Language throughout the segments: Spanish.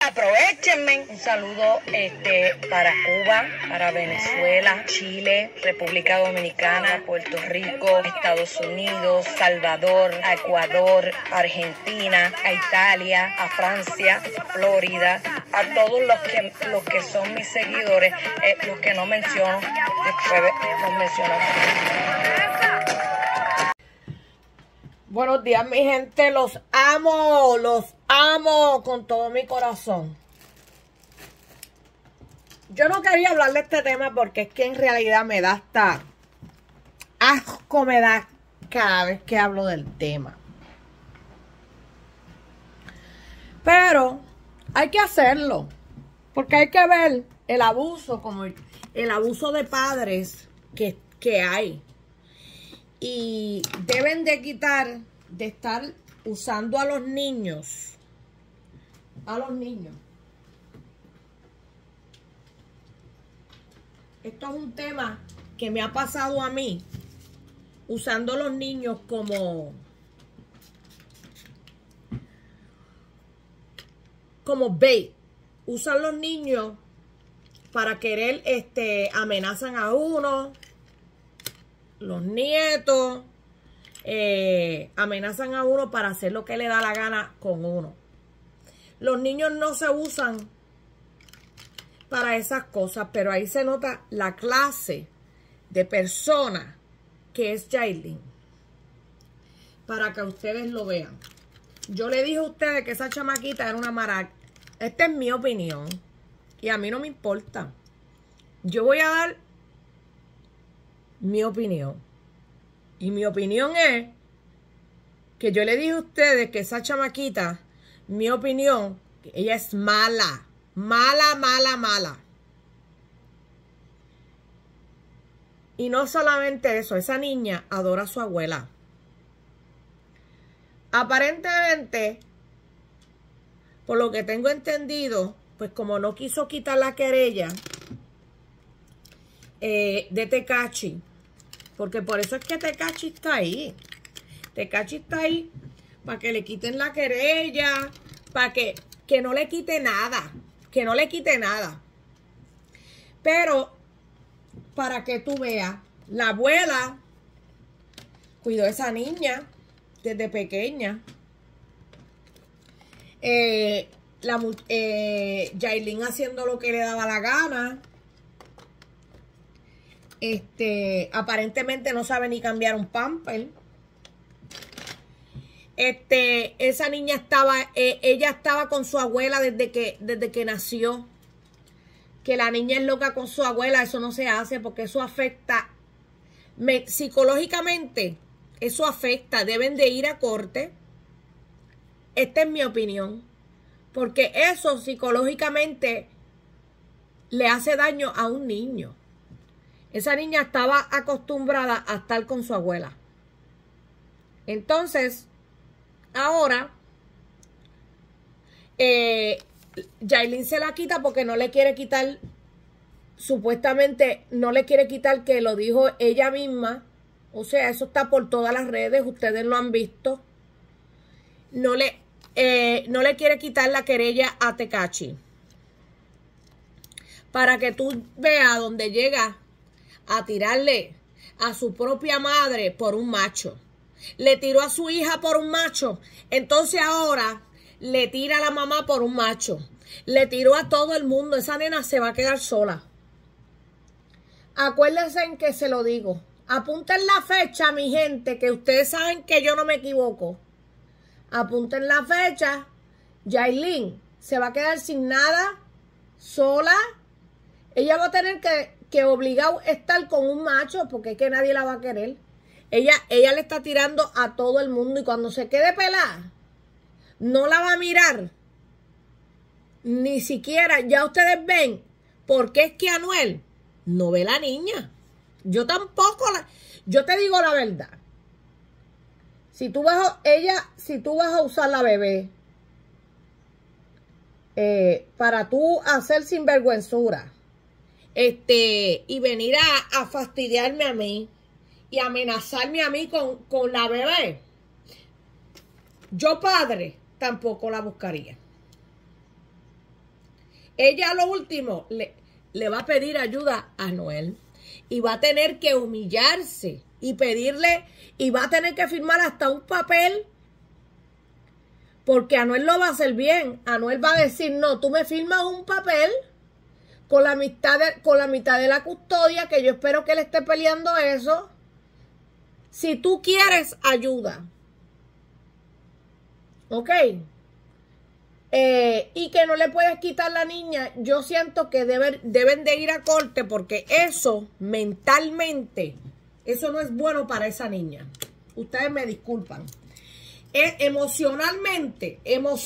Aprovechenme. Un saludo para Cuba, para Venezuela, Chile, República Dominicana, Puerto Rico, Estados Unidos, Salvador, a Ecuador, Argentina, a Italia, a Francia, Florida, a todos los que son mis seguidores, los que no menciono, después los menciono. Buenos días, mi gente, los amo con todo mi corazón. Yo no quería hablar de este tema porque es que en realidad me da hasta asco, me da cada vez que hablo del tema. Pero hay que hacerlo, porque hay que ver el abuso, como el abuso de padres que hay. Y deben de quitar de estar usando a los niños. Esto es un tema que me ha pasado a mí, usando a los niños como bait. Usan los niños para querer, amenazan a uno. Los nietos amenazan a uno para hacer lo que le da la gana con uno. Los niños no se usan para esas cosas, pero ahí se nota la clase de persona que es Yailin. Para que ustedes lo vean. Yo le dije a ustedes que esa chamaquita era una maraca. Esta es mi opinión. Y a mí no me importa. Yo voy a dar mi opinión. Y mi opinión es que yo le dije a ustedes que esa chamaquita, mi opinión, ella es mala. Mala. Y no solamente eso, esa niña adora a su abuela. Aparentemente, por lo que tengo entendido, pues como no quiso quitar la querella de Tekashi, porque por eso es que Tekashi está ahí. Tekashi está ahí para que le quiten la querella, para que no le quite nada. Que no le quite nada. Pero, para que tú veas, la abuela cuidó a esa niña desde pequeña. Yailin haciendo lo que le daba la gana. Aparentemente no sabe ni cambiar un pamper. Esa niña ella estaba con su abuela desde que nació. Que la niña es loca con su abuela, eso no se hace porque eso afecta psicológicamente. Eso afecta, deben de ir a corte. Esta es mi opinión. Porque eso psicológicamente le hace daño a un niño. Esa niña estaba acostumbrada a estar con su abuela. Entonces, ahora, Yailin se la quita porque no le quiere quitar, supuestamente no le quiere quitar, que lo dijo ella misma. O sea, eso está por todas las redes, ustedes lo han visto. No le quiere quitar la querella a Tekashi. Para que tú veas dónde llega a tirarle a su propia madre por un macho. Le tiró a su hija por un macho. Entonces ahora le tira a la mamá por un macho. Le tiró a todo el mundo. Esa nena se va a quedar sola. Acuérdense en que se lo digo. Apunten la fecha, mi gente, que ustedes saben que yo no me equivoco. Apunten la fecha. Yailin se va a quedar sin nada, sola. Ella va a tener que obligado estar con un macho, porque es que nadie la va a querer. Ella le está tirando a todo el mundo, y cuando se quede pelada, no la va a mirar. Ni siquiera, ya ustedes ven, porque es que Anuel no ve la niña. Yo tampoco yo te digo la verdad. Si tú vas a usar la bebé para tú hacer sinvergüenzura, y venir a fastidiarme a mí y amenazarme a mí con la bebé, yo, padre, tampoco la buscaría. ella a lo último le va a pedir ayuda a Anuel. Y va a tener que humillarse y pedirle, y va a tener que firmar hasta un papel, porque Anuel lo va a hacer bien. Anuel va a decir, no, tú me firmas un papel con la mitad de la custodia, que yo espero que él esté peleando eso, si tú quieres ayuda. ¿Ok? Y que no le puedes quitar la niña. Yo siento que deben de ir a corte, porque eso mentalmente, eso no es bueno para esa niña. Ustedes me disculpan. Emocionalmente,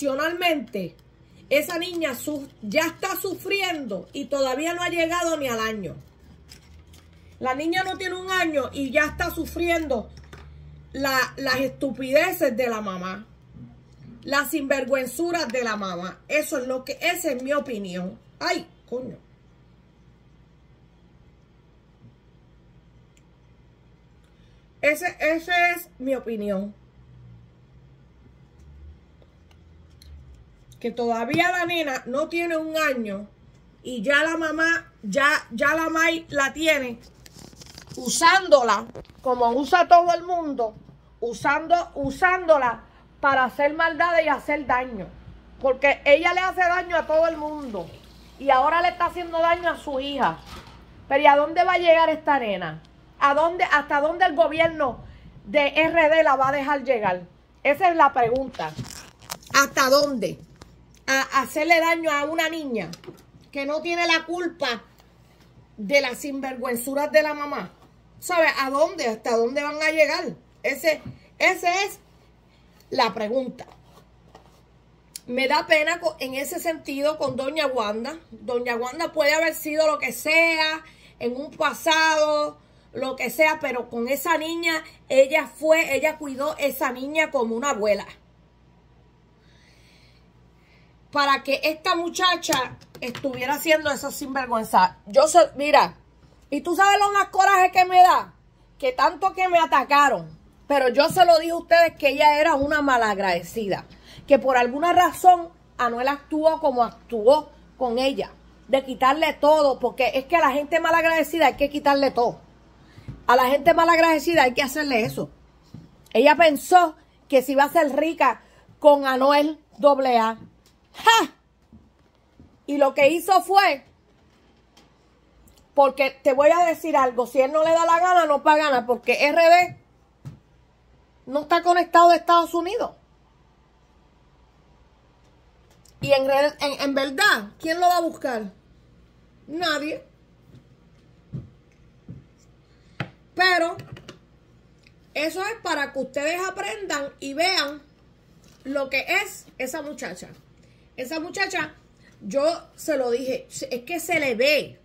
esa niña ya está sufriendo y todavía no ha llegado ni al año. La niña no tiene un año y ya está sufriendo las estupideces de la mamá. Las sinvergüenzuras de la mamá. Esa es mi opinión. Ay, coño. Esa es mi opinión. Que todavía la nena no tiene un año y ya la mamá, ya la May la tiene usándola como usa todo el mundo, usándola para hacer maldades y hacer daño. Porque ella le hace daño a todo el mundo. Y ahora le está haciendo daño a su hija. Pero ¿y a dónde va a llegar esta nena? ¿Hasta dónde el gobierno de RD la va a dejar llegar? Esa es la pregunta. ¿Hasta dónde? A hacerle daño a una niña que no tiene la culpa de las sinvergüenzuras de la mamá. ¿Sabes? ¿A dónde? ¿Hasta dónde van a llegar? Ese es la pregunta. Me da pena en ese sentido con doña Wanda. Doña Wanda puede haber sido lo que sea en un pasado, lo que sea, pero con esa niña, ella cuidó esa niña como una abuela. Para que esta muchacha estuviera haciendo esa sinvergüenza. Mira, y tú sabes lo más coraje que me da, que tanto que me atacaron. Pero yo se lo dije a ustedes que ella era una malagradecida. Que por alguna razón Anuel actuó como actuó con ella. De quitarle todo. Porque es que a la gente malagradecida hay que quitarle todo. A la gente malagradecida hay que hacerle eso. Ella pensó que se iba a hacer rica con Anuel AA. ¡Ja! Y lo que hizo fue... Porque te voy a decir algo. Si él no le da la gana, no paga ganar. Porque RD... no está conectado de Estados Unidos. Y en verdad, ¿quién lo va a buscar? Nadie. Pero eso es para que ustedes aprendan y vean lo que es esa muchacha. Esa muchacha, yo se lo dije, es que se le ve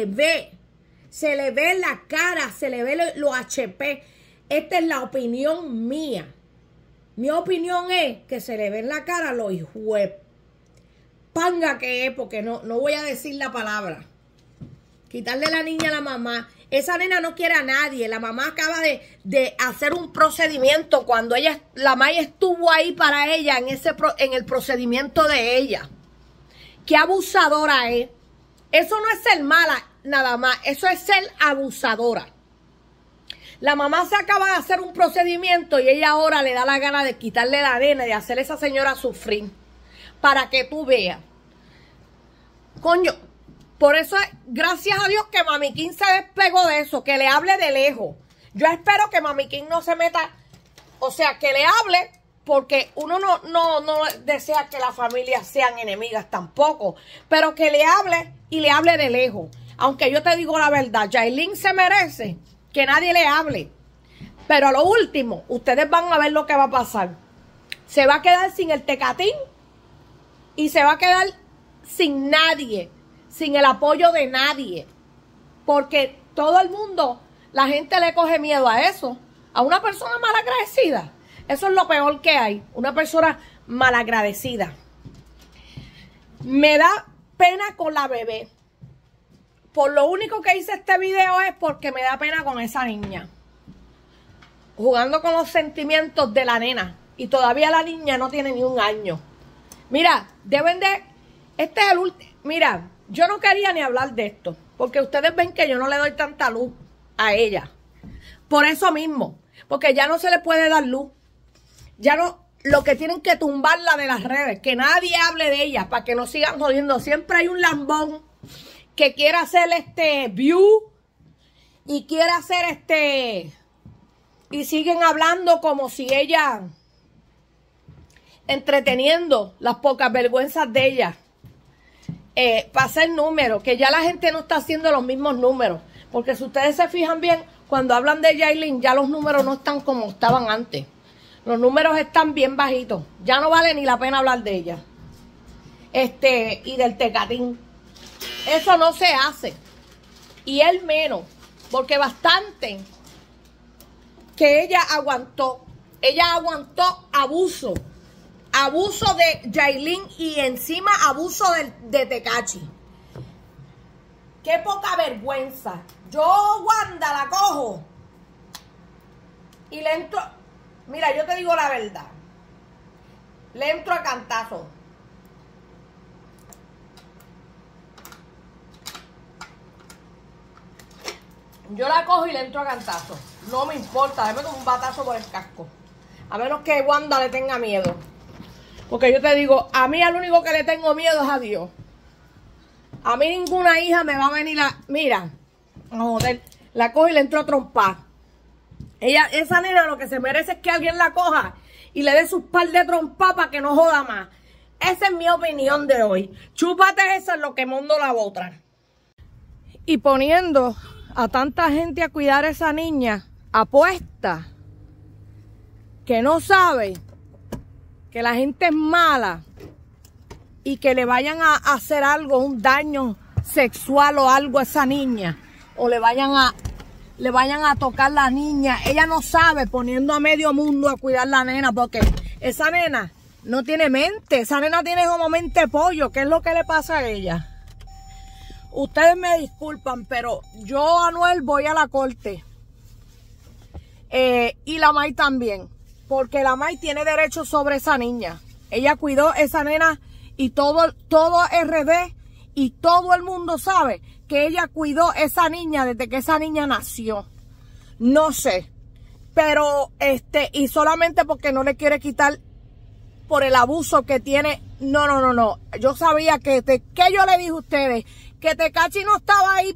en la cara, se le ve lo HP. Esta es la opinión mía. Mi opinión es que se le ve en la cara lo hijuep panga que es, porque no voy a decir la palabra. Quitarle la niña a la mamá. Esa nena no quiere a nadie. La mamá acaba de hacer un procedimiento cuando la May estuvo ahí para ella en el procedimiento de ella. Qué abusadora es. Eso no es ser mala nada más. Eso es ser abusadora. La mamá se acaba de hacer un procedimiento y ella ahora le da la gana de quitarle la nena y de hacer a esa señora sufrir. Para que tú veas. Coño, por eso es, gracias a Dios que Mami King se despegó de eso, que le hable de lejos. Yo espero que Mami King no se meta, o sea, que le hable, porque uno no desea que las familias sean enemigas tampoco, pero que le hable y le hable de lejos. Aunque yo te digo la verdad, Yailin se merece que nadie le hable. Pero a lo último, ustedes van a ver lo que va a pasar. Se va a quedar sin el tecatín y se va a quedar sin nadie, sin el apoyo de nadie. Porque todo el mundo, la gente le coge miedo a eso. A una persona malagradecida. Eso es lo peor que hay. Una persona malagradecida. Me da pena con la bebé. Por lo único que hice este video es porque me da pena con esa niña. Jugando con los sentimientos de la nena. Y todavía la niña no tiene ni un año. Mira, deben de... Mira, yo no quería ni hablar de esto, porque ustedes ven que yo no le doy tanta luz a ella. Por eso mismo, porque ya no se le puede dar luz. Ya no, lo que tienen que tumbarla de las redes, que nadie hable de ella, para que no sigan jodiendo. Siempre hay un lambón que quiere hacer view y quiere hacer y siguen hablando como si ella, entreteniendo las pocas vergüenzas de ella, para hacer números, que ya la gente no está haciendo los mismos números, porque si ustedes se fijan bien, cuando hablan de Yailin, ya los números no están como estaban antes. Los números están bien bajitos. Ya no vale ni la pena hablar de ella. Y del Tecatín. Eso no se hace. Y él menos. Porque bastante que ella aguantó. Ella aguantó abuso. Abuso de Yailin y encima abuso de Tekashi. Qué poca vergüenza. Yo, Wanda, la cojo. Y le entro... Mira, yo te digo la verdad. Le entro a cantazo. Yo la cojo y le entro a cantazo. No me importa, déme como un batazo por el casco. A menos que Wanda le tenga miedo. Porque yo te digo, a mí al único que le tengo miedo es a Dios. A mí ninguna hija me va a venir a... Mira, joder, la cojo y le entro a trompar. Esa nena lo que se merece es que alguien la coja y le dé sus par de trompas para que no joda más. Esa es mi opinión de hoy. Chúpate eso en lo que mundo la botra. Y poniendo a tanta gente a cuidar a esa niña, apuesta que no sabe que la gente es mala y que le vayan a hacer algo, un daño sexual o algo a esa niña, o le vayan a tocar la niña. Ella no sabe, poniendo a medio mundo a cuidar la nena, porque esa nena no tiene mente. Esa nena tiene como mente pollo. ¿Qué es lo que le pasa a ella? Ustedes me disculpan, pero yo, Anuel, voy a la corte. Y la May también. Porque la May tiene derecho sobre esa niña. Ella cuidó esa nena y todo RD y todo el mundo sabe que ella cuidó esa niña desde que esa niña nació. No sé. Pero, y solamente porque no le quiere quitar por el abuso que tiene. No. Yo sabía que yo le dije a ustedes, que Tekashi no estaba ahí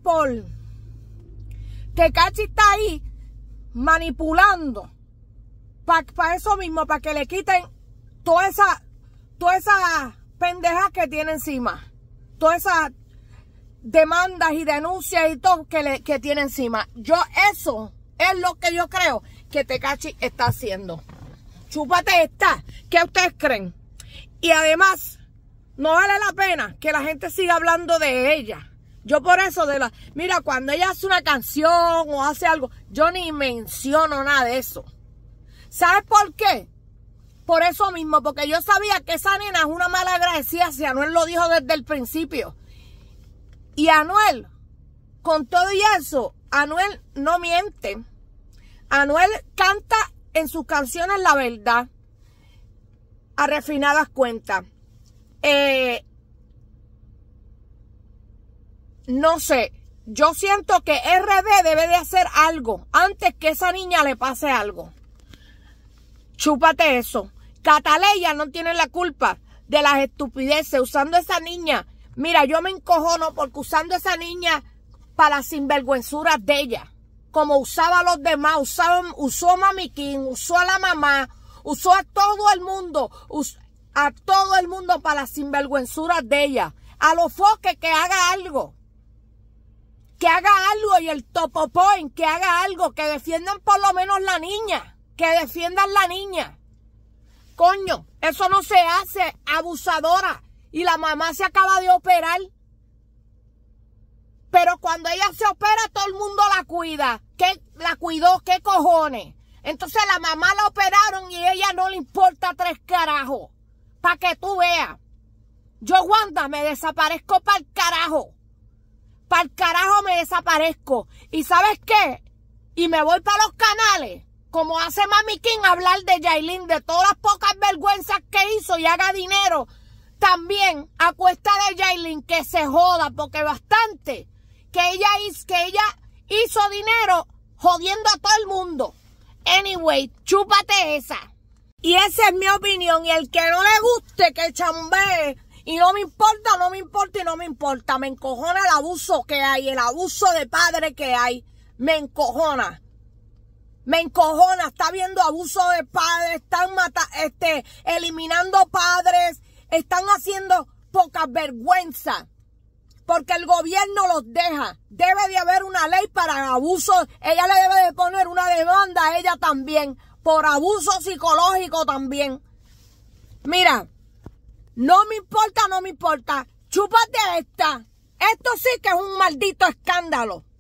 Tekashi está ahí manipulando. Para eso mismo, para que le quiten toda esa pendeja que tiene encima. Todas esas demandas y denuncias y todo que tiene encima. Eso es lo que yo creo que Tekashi está haciendo. Chúpate esta. ¿Qué ustedes creen? Y además, no vale la pena que la gente siga hablando de ella. Yo por eso mira, cuando ella hace una canción o hace algo, yo ni menciono nada de eso. ¿Sabes por qué? Por eso mismo, porque yo sabía que esa nena es una mala agradecida, si Anuel lo dijo desde el principio. Y Anuel, con todo y eso, Anuel no miente. Anuel canta en sus canciones la verdad, a refinadas cuentas. No sé, yo siento que RD debe de hacer algo antes que esa niña le pase algo. Chúpate eso. Cataleya no tiene la culpa de las estupideces usando esa niña. Mira, yo me encojono porque usando esa niña para las sinvergüenzuras de ella, como usaba a los demás, usó a Mami King, usó a la mamá, usó a todo el mundo, para las sinvergüenzuras de ella. A los foques que haga algo. Que haga algo, y el Topo Point, que haga algo, que defiendan por lo menos la niña, que defiendan la niña. Coño, eso no se hace, abusadora. Y la mamá se acaba de operar. Pero cuando ella se opera, todo el mundo la cuida. ¿Qué la cuidó? ¿Qué cojones? Entonces la mamá la operaron y a ella no le importa 3 carajos. Para que tú veas. Yo, Wanda, me desaparezco para el carajo. Para el carajo me desaparezco. ¿Y sabes qué? Y me voy para los canales, como hace Mami King, a hablar de Yailin, de todas las pocas vergüenzas que hizo, y haga dinero también a cuesta de Yailin, que se joda, porque bastante que ella hizo dinero jodiendo a todo el mundo. Anyway, chúpate esa. Y esa es mi opinión. Y el que no le guste, que chambee. Y no me importa, no me importa y no me importa. Me encojona el abuso que hay, el abuso de padre que hay. Me encojona. Me encojona. Está habiendo abuso de padres. Están eliminando padres. Están haciendo poca vergüenza. Porque el gobierno los deja. Debe de haber una ley para abuso. Ella le debe de poner una demanda a ella también. Por abuso psicológico también. Mira. No me importa, no me importa. Chúpate esta. Esto sí que es un maldito escándalo.